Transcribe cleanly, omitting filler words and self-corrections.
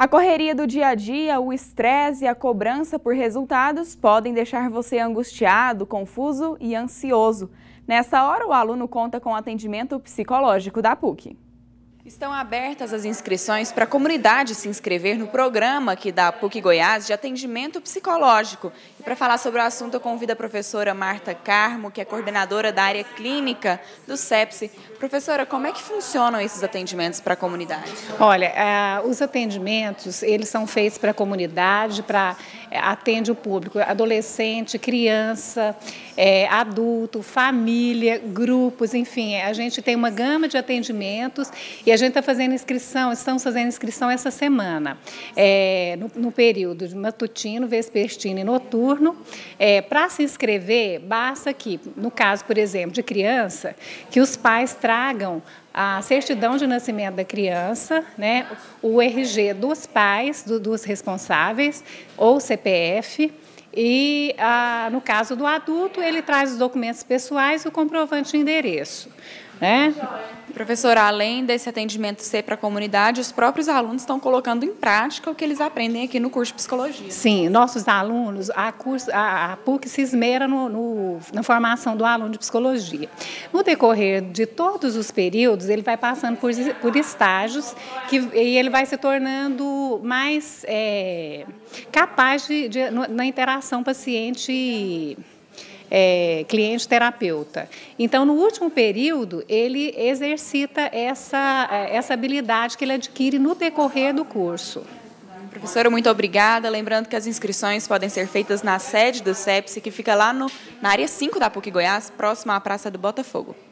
A correria do dia a dia, o estresse e a cobrança por resultados podem deixar você angustiado, confuso e ansioso. Nessa hora, o aluno conta com atendimento psicológico da PUC. Estão abertas as inscrições para a comunidade se inscrever no programa aqui da PUC Goiás de atendimento psicológico. E para falar sobre o assunto, eu convido a professora Marta Carmo, que é coordenadora da área clínica do CEPSE. Professora, como é que funcionam esses atendimentos para a comunidade? Olha, os atendimentos, eles são feitos para a comunidade, atende o público, adolescente, criança, adulto, família, grupos, enfim, a gente tem uma gama de atendimentos e a gente está fazendo inscrição, estamos fazendo inscrição essa semana, no período de matutino, vespertino e noturno. Para se inscrever, basta que, no caso, por exemplo, de criança, que os pais tragam a certidão de nascimento da criança, né, o RG dos pais, dos responsáveis, ou CPF, e, no caso do adulto, ele traz os documentos pessoais e o comprovante de endereço. Né? Professora, além desse atendimento ser para a comunidade, os próprios alunos estão colocando em prática o que eles aprendem aqui no curso de Psicologia. Sim, nossos alunos, a PUC se esmera na formação do aluno de Psicologia. No decorrer de todos os períodos, ele vai passando por estágios e ele vai se tornando mais capaz na interação paciente cliente-terapeuta. Então, no último período, ele exercita essa habilidade que ele adquire no decorrer do curso. Professora, muito obrigada. Lembrando que as inscrições podem ser feitas na sede do CEPSE, que fica lá na área 5 da PUC Goiás, próximo à Praça do Botafogo.